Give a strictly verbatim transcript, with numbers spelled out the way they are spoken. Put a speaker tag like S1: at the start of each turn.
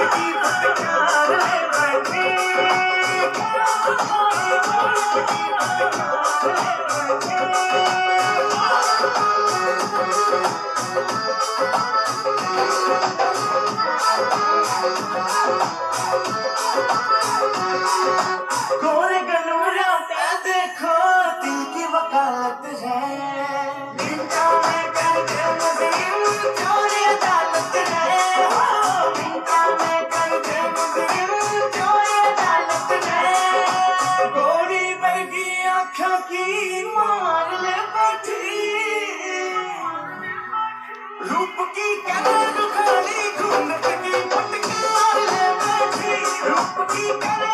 S1: की फटकार ले बैठे गोरे गलूरा पे देखो दिल की वकालत है मिनटा में करके मुजरिम चोरी अदालत है हो मिनटा में करके मुजरिम चोरी अदालत है गोरी बैठी आँखों की मार ले बैठी रूप की कलर खाली घूंघट की फटकार ले बैठी रूप की कलर